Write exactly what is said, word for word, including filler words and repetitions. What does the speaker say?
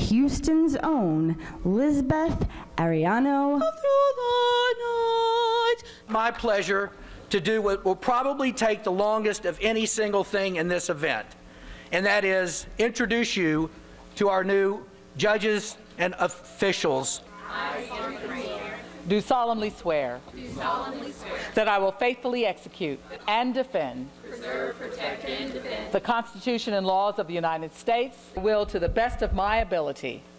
Houston's own Lisbeth Ariano. My pleasure to do what will probably take the longest of any single thing in this event, and that is introduce you to our new judges and officials. Do solemnly swear. Do solemnly swear. That I will faithfully execute and defend. Preserve, protect, and defend. The Constitution and laws of the United States. Will to the best of my ability.